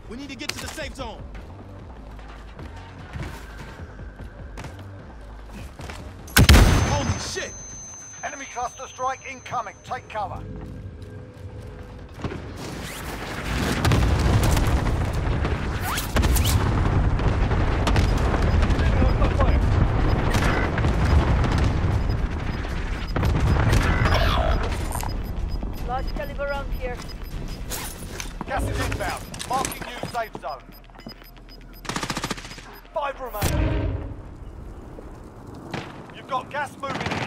We need to get to the safe zone. Holy shit! Enemy cluster strike incoming. Take cover. Large caliber round here. Gas is inbound. Marking new safe zone. 5 remaining. You've got gas moving in.